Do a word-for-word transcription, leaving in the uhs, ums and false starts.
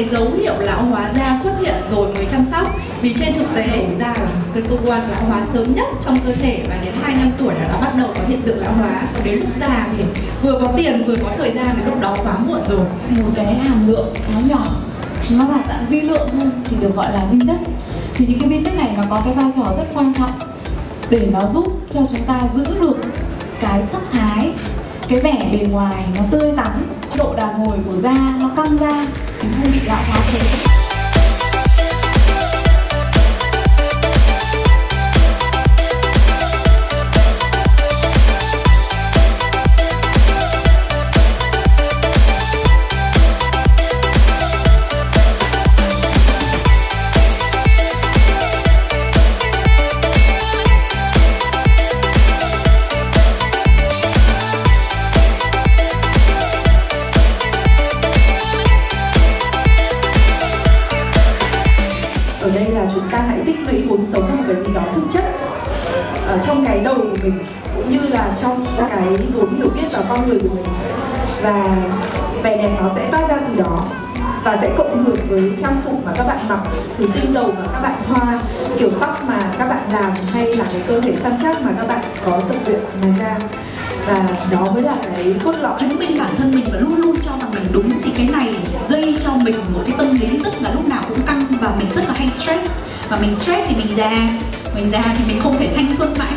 cái dấu hiệu lão hóa da xuất hiện rồi mới chăm sóc. Vì trên thực tế da là cái cơ quan lão hóa sớm nhất trong cơ thể, và đến hai năm tuổi là đã bắt đầu có hiện tượng lão hóa. Đến lúc già thì vừa có tiền vừa có thời gian, đến lúc đó quá muộn rồi. Một cái hàm lượng nó nhỏ, nó là dạng vi lượng thôi thì được gọi là vi chất. Thì những cái vi chất này nó có cái vai trò rất quan trọng để nó giúp cho chúng ta giữ được cái sắc thái, cái vẻ bề ngoài nó tươi tắn, độ đàn hồi của da nó căng ra thì không bị lão hóa sớm. Ở đây là chúng ta hãy tích lũy vốn sống của một cái gì đó thực chất ở trong cái đầu của mình, cũng như là trong cái vốn hiểu biết vào con người của mình, và vẻ đẹp nó sẽ toát ra từ đó và sẽ cộng hưởng với trang phục mà các bạn mặc, thứ tinh dầu mà các bạn thoa, kiểu tóc mà các bạn làm, hay là cái cơ thể săn chắc mà các bạn có tập luyện ngoài ra. Và đó mới là cái cốt lõi. Chứng minh bản thân mình và luôn luôn cho rằng mình đúng, thì cái này gây cho mình một cái tâm lý rất là lúc nào cũng căng, và mình rất là hay stress. Và mình stress thì mình già, mình già thì mình không thể thanh xuân mãi